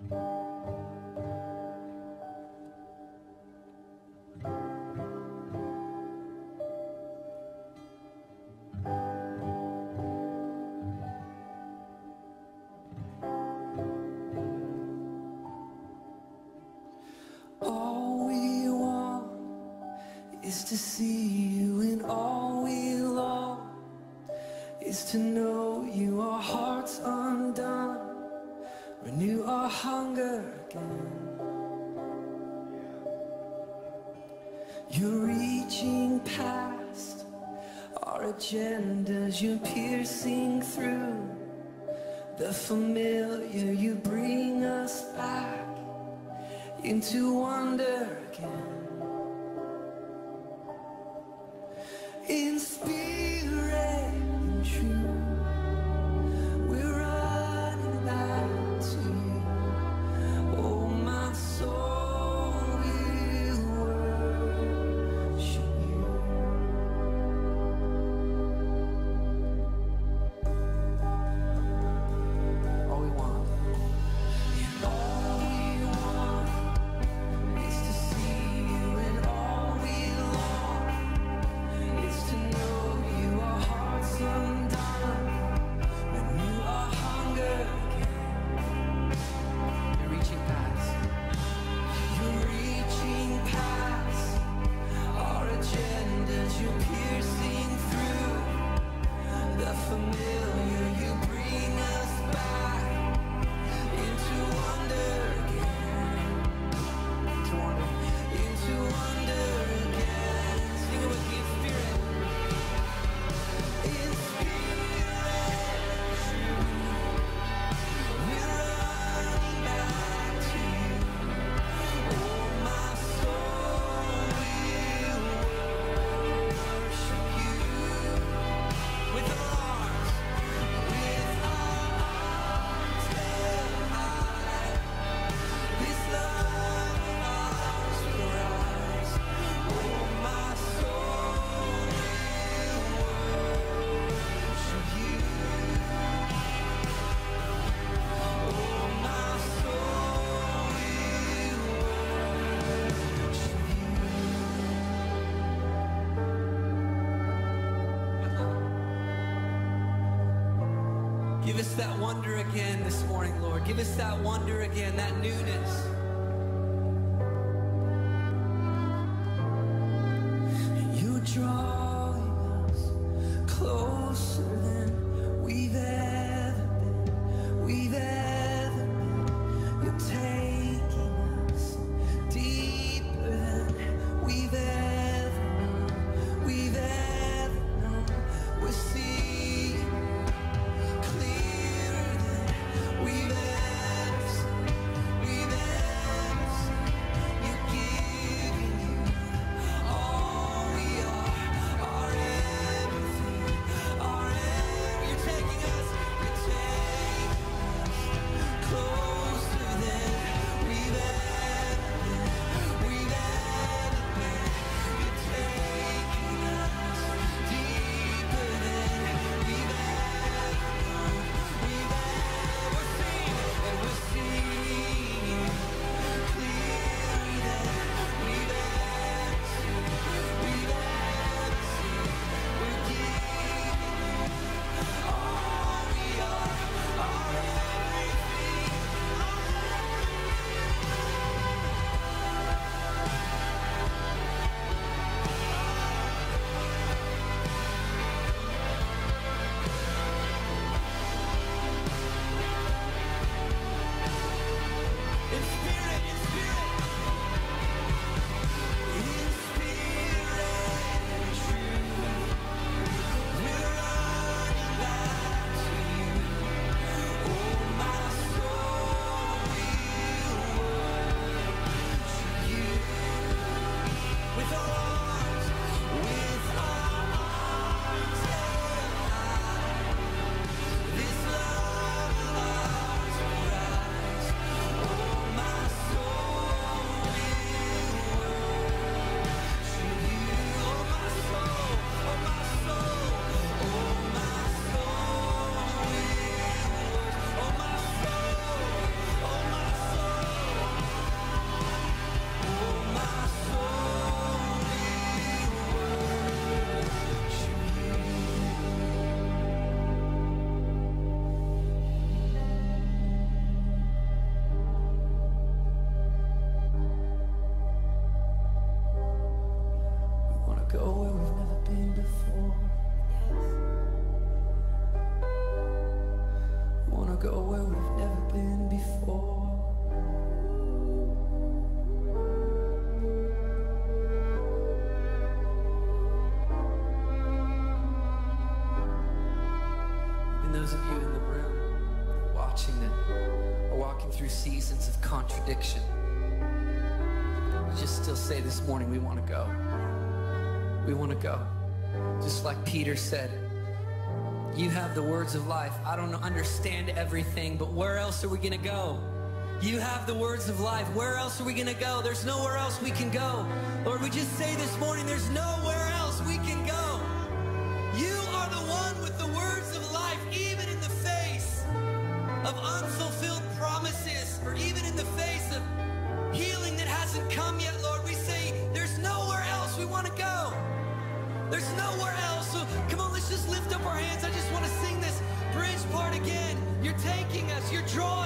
All we want is to see you, and all we long is to know you. Our hearts undone, renew our hunger again. You're reaching past our agendas, you're piercing through the familiar. You bring us back into wonder again. In spirit and truth, we're running back to you. Oh, my soul will worship you. All we want, and all we want is to see you, and all we long is to know you. Our hearts undone, renew our hunger again. You're reaching past. You're reaching past our agendas. You're piercing through the familiar. You bring us back into wonder again. Into wonder. Into wonder again. Sing it with me in spirit. In spirit, we're running back to you. Oh, my soul will worship you. With our arms held high, this love of ours will rise. Oh, my soul will worship you. Oh, my soul will worship you. Give us that wonder again this morning, Lord. Give us that wonder again, that newness. You're drawing us closer than we've ever been. We've ever been. You're taking us deeper than we've ever known. We've ever known. We're seeing clearer than we've ever seen. We've ever go where we've never been before. And those of you in the room watching that are walking through seasons of contradiction, just still say this morning, we want to go. We want to go. Just like Peter said, you have the words of life. I don't understand everything, but where else are we going to go? You have the words of life. Where else are we going to go? There's nowhere else we can go. Lord, we just say this morning, there's nowhere else we can go. You are the one with the words of life, even in the face of unfulfilled promises, or even in the face of healing that hasn't come yet, Lord. We say there's nowhere else we want to go. There's nowhere else. So come on, let's just lift up our hands. I just want to sing this bridge part again. You're taking us, you're drawing